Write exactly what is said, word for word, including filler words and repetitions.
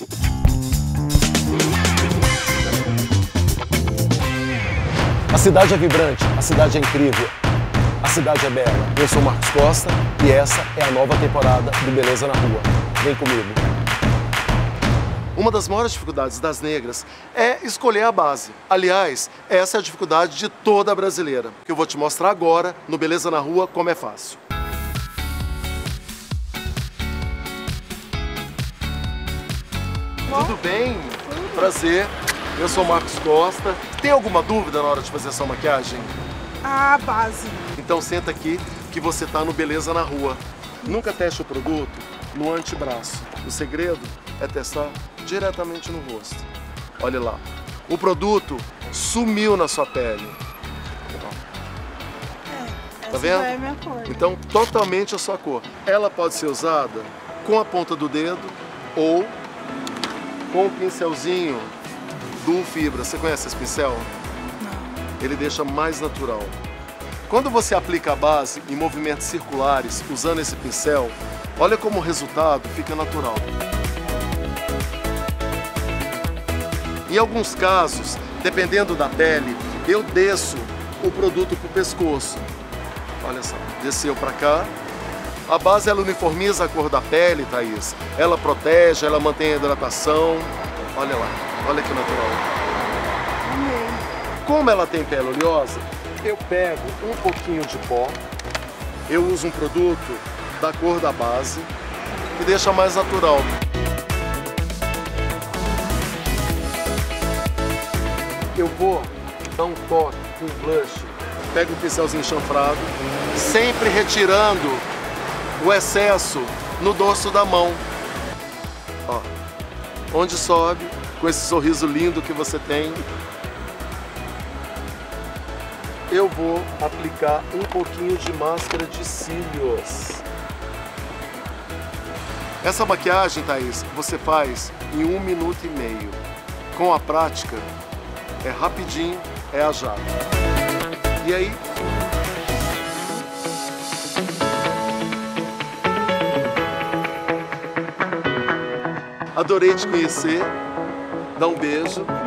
A cidade é vibrante, a cidade é incrível, a cidade é bela. Eu sou Marcos Costa e essa é a nova temporada do Beleza na Rua. Vem comigo. Uma das maiores dificuldades das negras é escolher a base. Aliás, essa é a dificuldade de toda brasileira, que eu vou te mostrar agora no Beleza na Rua como é fácil. Tudo bem? Tudo. Prazer. Eu sou Marcos Costa. Tem alguma dúvida na hora de fazer essa maquiagem? A base. Então senta aqui que você tá no Beleza na Rua. Nunca teste o produto no antebraço. O segredo é testar diretamente no rosto. Olha lá. O produto sumiu na sua pele. É, essa tá vendo? já é minha cor. Então, totalmente a sua cor. Ela pode ser usada com a ponta do dedo ou com o pincelzinho do Fibra. Você conhece esse pincel? Não. Ele deixa mais natural. Quando você aplica a base em movimentos circulares, usando esse pincel, olha como o resultado fica natural. Em alguns casos, dependendo da pele, eu desço o produto para o pescoço. Olha só, desceu para cá. A base ela uniformiza a cor da pele, Thaís. Ela protege, ela mantém a hidratação. Olha lá, olha que natural. Amei. Como ela tem pele oleosa, eu pego um pouquinho de pó, eu uso um produto da cor da base que deixa mais natural. Eu vou dar um toque com blush, pego o pincelzinho chanfrado, sempre retirando o excesso no dorso da mão. Ó, onde sobe, com esse sorriso lindo que você tem, eu vou aplicar um pouquinho de máscara de cílios. Essa maquiagem, Thaís, você faz em um minuto e meio. Com a prática, é rapidinho, é a jato. E aí? Adorei te conhecer. Dá um beijo.